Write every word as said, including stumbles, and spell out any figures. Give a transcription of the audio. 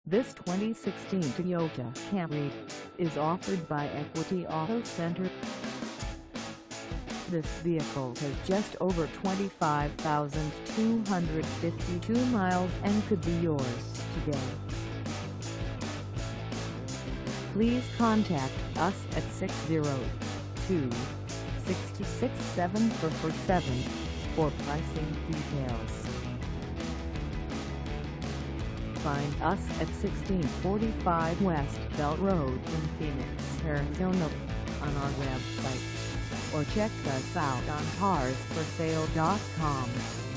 This twenty sixteen Toyota Camry is offered by Equity Auto Center. This vehicle has just over twenty-five thousand two hundred fifty-two miles and could be yours today. Please contact us at six zero two, six six seven four four seven for pricing details. Find us at sixteen forty-five West Bell Road in Phoenix, Arizona on our website, or check us out on cars for sale dot com.